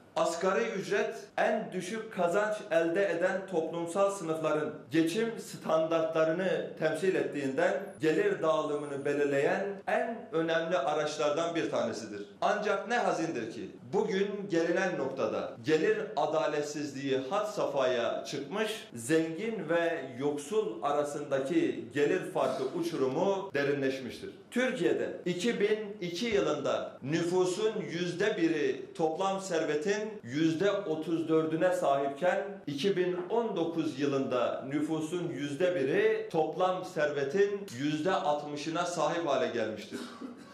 Asgari ücret en düşük kazanç elde eden toplumsal sınıfların geçim standartlarını temsil ettiğinden gelir dağılımını belirleyen en önemli araçlardan bir tanesidir. Ancak ne hazindir ki bugün gelinen noktada gelir adaletsizliği had safhaya çıkmış, zengin ve yoksul arasındaki gelir farkı uçurumu derinleşmiştir. Türkiye'de 2002 yılında nüfusun %1'i toplam servetin %34'üne sahipken 2019 yılında nüfusun %1'i toplam servetin %60'ına sahip hale gelmiştir.